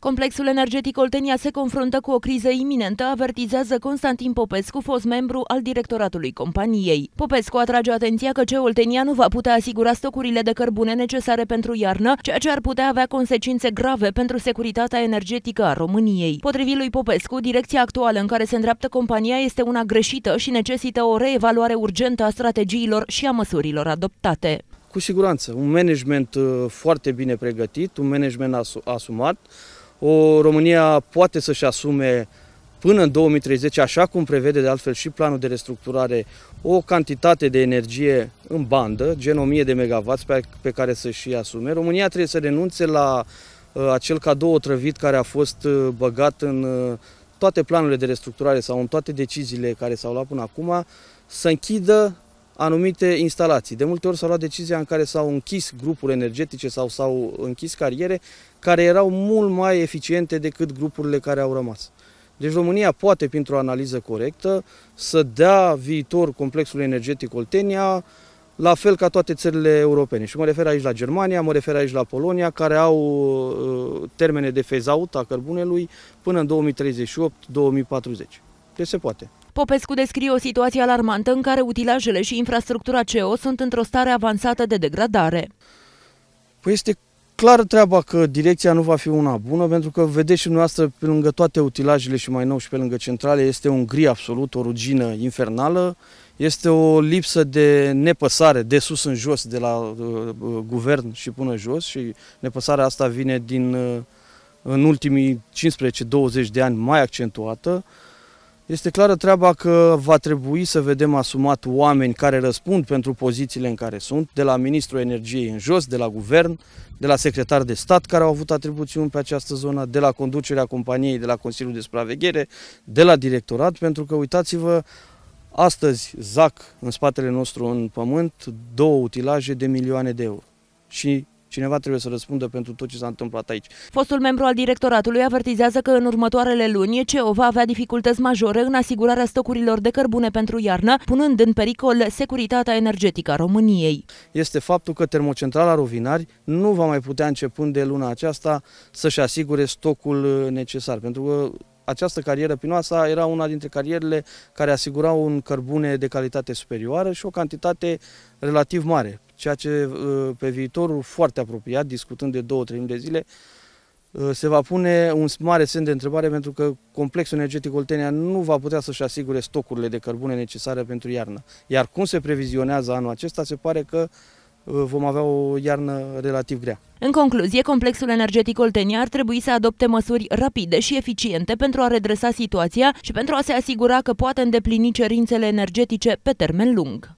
Complexul energetic Oltenia se confruntă cu o criză iminentă, avertizează Constantin Popescu, fost membru al directoratului companiei. Popescu atrage atenția că Oltenia nu va putea asigura stocurile de cărbune necesare pentru iarnă, ceea ce ar putea avea consecințe grave pentru securitatea energetică a României. Potrivit lui Popescu, direcția actuală în care se îndreaptă compania este una greșită și necesită o reevaluare urgentă a strategiilor și a măsurilor adoptate. Cu siguranță, un management foarte bine pregătit, un management asumat. România poate să-și asume până în 2030, așa cum prevede de altfel și planul de restructurare, o cantitate de energie în bandă, gen 1000 de megawatts pe care să-și asume. România trebuie să renunțe la acel cadou otrăvit care a fost băgat în toate planurile de restructurare sau în toate deciziile care s-au luat până acum, să închidă anumite instalații. De multe ori s-a luat decizia în care s-au închis grupuri energetice sau s-au închis cariere care erau mult mai eficiente decât grupurile care au rămas. Deci România poate, printr-o analiză corectă, să dea viitor complexului energetic Oltenia, la fel ca toate țările europene. Și mă refer aici la Germania, mă refer aici la Polonia, care au termene de phase-out a cărbunelui până în 2038-2040. Deci se poate. Popescu descrie o situație alarmantă în care utilajele și infrastructura CO sunt într-o stare avansată de degradare. Păi este clară treaba că direcția nu va fi una bună, pentru că vedeți și dumneavoastră, pe lângă toate utilajele și mai nou și pe lângă centrale, este un gri absolut, o rugină infernală, este o lipsă de nepăsare de sus în jos, de la guvern și până jos, și nepăsarea asta vine în ultimii 15-20 de ani mai accentuată. Este clară treaba că va trebui să vedem asumat oameni care răspund pentru pozițiile în care sunt, de la Ministrul Energiei în jos, de la Guvern, de la secretari de stat care au avut atribuțiuni pe această zonă, de la conducerea companiei, de la Consiliul de Supraveghere, de la directorat, pentru că, uitați-vă, astăzi zac în spatele nostru în pământ 2 utilaje de milioane de euro. Și cineva trebuie să răspundă pentru tot ce s-a întâmplat aici. Fostul membru al directoratului avertizează că în următoarele luni CEO va avea dificultăți majore în asigurarea stocurilor de cărbune pentru iarnă, punând în pericol securitatea energetică a României. Este faptul că termocentrala Rovinari nu va mai putea, începând de luna aceasta, să-și asigure stocul necesar, pentru că această carieră pinoasă era una dintre carierele care asigurau un cărbune de calitate superioară și o cantitate relativ mare, ceea ce pe viitorul foarte apropiat, discutând de 2-3 de zile, se va pune un mare semn de întrebare, pentru că complexul energetic Oltenia nu va putea să-și asigure stocurile de cărbune necesare pentru iarnă. Iar cum se previzionează anul acesta, se pare că vom avea o iarnă relativ grea. În concluzie, complexul energetic Oltenia ar trebui să adopte măsuri rapide și eficiente pentru a redresa situația și pentru a se asigura că poate îndeplini cerințele energetice pe termen lung.